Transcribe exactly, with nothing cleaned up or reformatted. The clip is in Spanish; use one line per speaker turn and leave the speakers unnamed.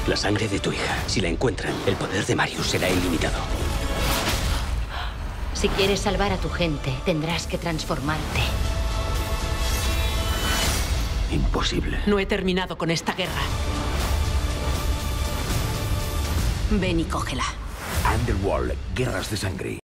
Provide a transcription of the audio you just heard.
La sangre de tu hija. Si la encuentran, el poder de Marius será ilimitado.
Si quieres salvar a tu gente, tendrás que transformarte.
Imposible.
No he terminado con esta guerra. Ven y cógela.
Underworld, Guerras de Sangre.